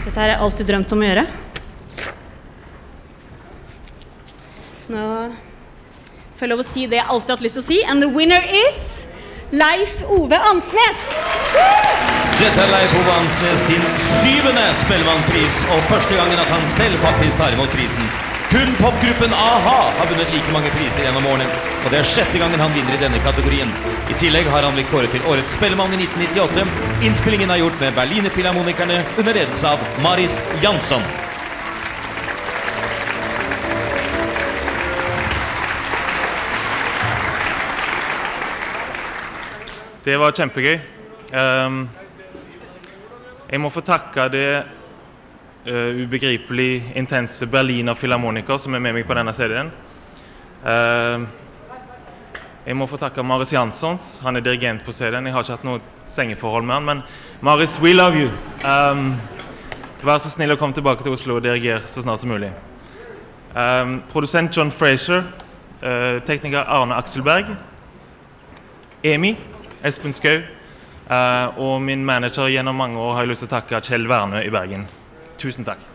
Dette har jeg alltid drømt om å gjøre. Nå får jeg lov å si det jeg alltid har hatt lyst til å si. And the winner is Leif Ove Ansnes! Dette Leif Ove Ansnes sin 7. Spellemannpris, og første gangen at han selv faktisk tar imot prisen. Kun popgruppen A-ha har vunnet like mange priser gjennom årene, og det 6. gangen han vinner i denne kategorien. I tillegg har han blitt kåret til Årets Spellemann i 1998. Innspillingen er gjort med Berliner Filharmonikerne under ledelse av Maris Jansson. Det var kjempegøy. Jeg må få takke det ubegripelig intense Berliner Filharmoniker som med meg på denne CD-en. Jeg må få takke Maris Janssons, han dirigent på CD-en. Jeg har ikke hatt noe sengeforhold med han, men Maris, we love you! Vær så snill å komme tilbake til Oslo og dirigere så snart som mulig. Produsent John Fraser, tekniker Arne Akselberg, Emi, Espen Skau, og min manager gjennom mange år har jeg lyst til å takke Kjell Verne i Bergen. Tusen takk.